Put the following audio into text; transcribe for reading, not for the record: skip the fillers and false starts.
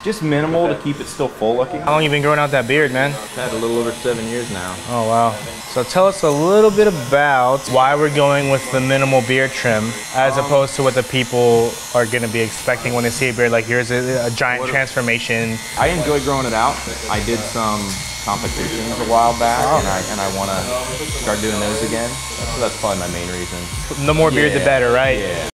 Just minimal to keep it still full looking. How long you been growing out that beard, man? I've had a little over 7 years now. Oh, wow. So tell us a little bit about why we're going with the minimal beard trim as opposed to what the people are gonna be expecting when they see a beard. Like, here's a giant transformation. I enjoy growing it out. I did some competitions a while back, and I want to start doing those again. So that's probably my main reason. The more beard, the better, right? Yeah.